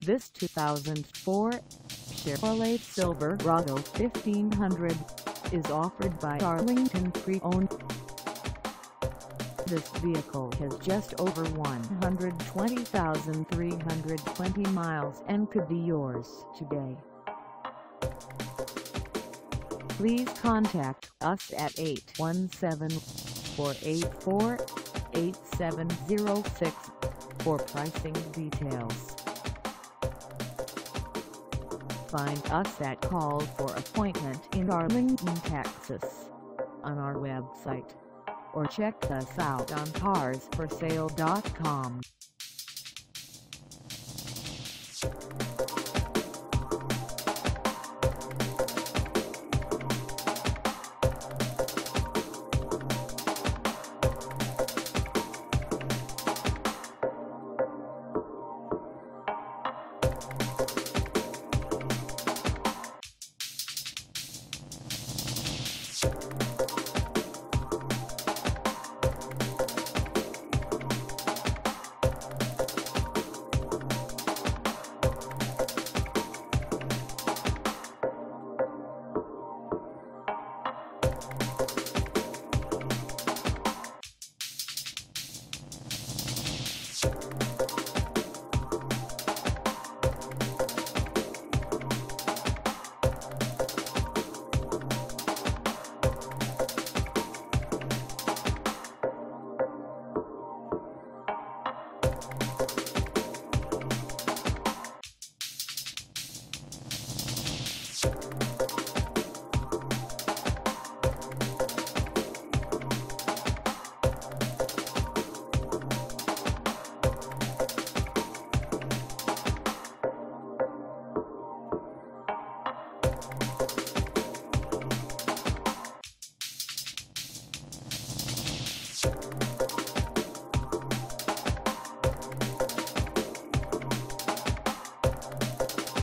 This 2004 Chevrolet Silverado 1500 is offered by Arlington Pre-Owned. This vehicle has just over 120,320 miles and could be yours today. Please contact us at 817-484-8706 for pricing details. Find us at Call for Appointment in Arlington, Texas, on our website, or check us out on carsforsale.com.